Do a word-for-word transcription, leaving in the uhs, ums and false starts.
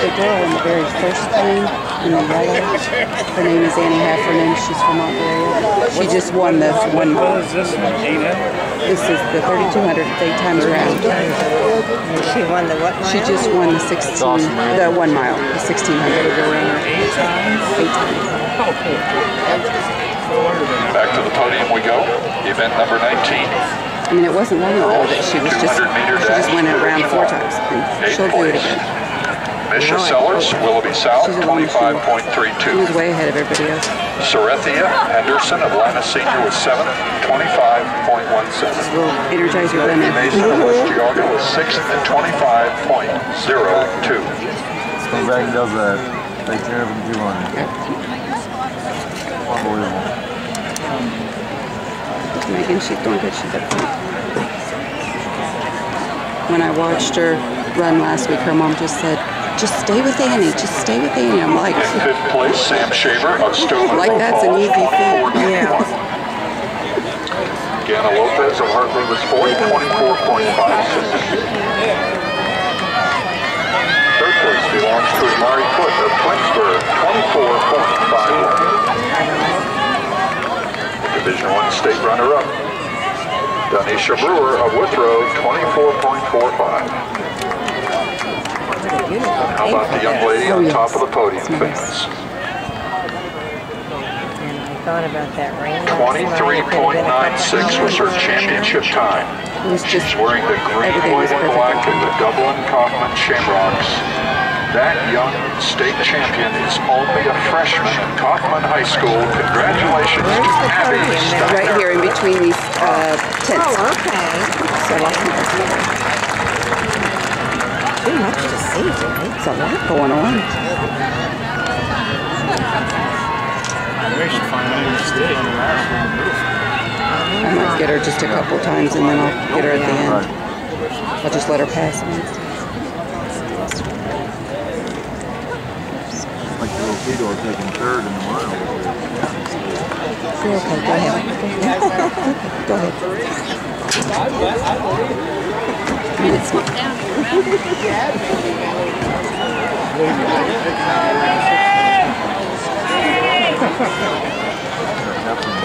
the girl in the very first lane in the yellow. Her name is Annie Heffernan. She's from Ontario. She just won the one mile. What is this one? eight hundred? This is the thirty-two hundred eight times round. She won the what mile? She just won the sixteen, the one mile, the sixteen hundred. Eight times? Eight times. Back to the podium we go. Event number nineteen. I mean, it wasn't long ago that she was just, she just went around four times. And she'll do it again. Misha Sellers, Willoughby South, twenty-five point three two. She was way ahead of everybody else. Sorethia Henderson, Atlanta Senior, was seventh, twenty-five point one seven. We'll energize your women. Mason of West Geauga was sixth at twenty-five point zero two. Comes back and does that. Take care of him two hundred. Unbelievable. Megan, she's doing good. She's up front. When I watched her run last week, her mom just said, just stay with Annie, just stay with Annie. I'm like, In fifth place, Sam Shaver of Stoughton. like that's an easy feat. Yeah. Gana Lopez of Hartford was fourth, twenty-four point five six. Third place belongs to Mari Foot of Twinsburg, twenty-four point five one. Division one state runner-up, Danisha Brewer of Withrow, twenty-four point four five. How about the young lady on top of the podium, fans? Thought about that ring. twenty-three point nine six was her championship time. She's wearing the green, white, and black of the Dublin Kaufman Shamrocks. That young state champion is only a freshman at Kaufman High School. Congratulations to Abby Steiner. Right here in between these uh, tents. Oh, okay. So lots of people. Too much to see, Jimmy. It's a lot going on. We should find out your state. I might get her just a couple times and then I'll get her at the end. I'll just let her pass me. Like the little Fedor taking third in the mile. You're okay, go ahead. Go ahead. I mean, it's not.